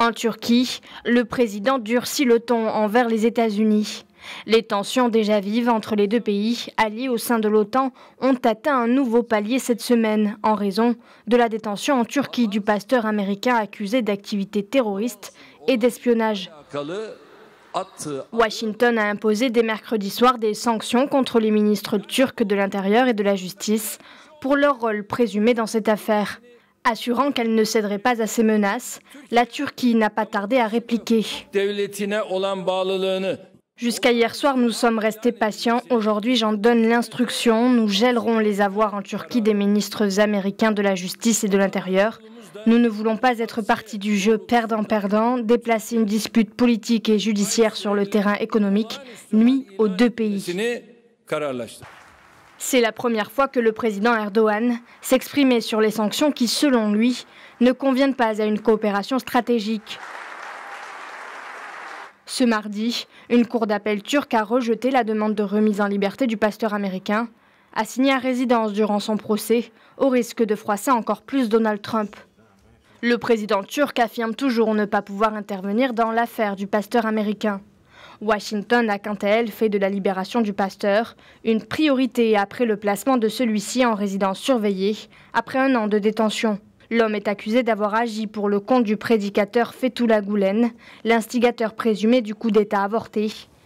En Turquie, le président durcit le ton envers les États-Unis. Les tensions déjà vives entre les deux pays, alliés au sein de l'OTAN, ont atteint un nouveau palier cette semaine en raison de la détention en Turquie du pasteur américain accusé d'activités terroristes et d'espionnage. Washington a imposé dès mercredi soir des sanctions contre les ministres turcs de l'Intérieur et de la Justice pour leur rôle présumé dans cette affaire. Assurant qu'elle ne céderait pas à ces menaces, la Turquie n'a pas tardé à répliquer. Jusqu'à hier soir, nous sommes restés patients. Aujourd'hui, j'en donne l'instruction. Nous gèlerons les avoirs en Turquie des ministres américains de la Justice et de l'Intérieur. Nous ne voulons pas être partie du jeu perdant-perdant. Déplacer une dispute politique et judiciaire sur le terrain économique nuit aux deux pays. C'est la première fois que le président Erdogan s'exprimait sur les sanctions qui, selon lui, ne conviennent pas à une coopération stratégique. Ce mardi, une cour d'appel turque a rejeté la demande de remise en liberté du pasteur américain, assigné à résidence durant son procès, au risque de froisser encore plus Donald Trump. Le président turc affirme toujours ne pas pouvoir intervenir dans l'affaire du pasteur américain. Washington a quant à elle fait de la libération du pasteur une priorité après le placement de celui-ci en résidence surveillée après un an de détention. L'homme est accusé d'avoir agi pour le compte du prédicateur Fethullah Gülen, l'instigateur présumé du coup d'État avorté,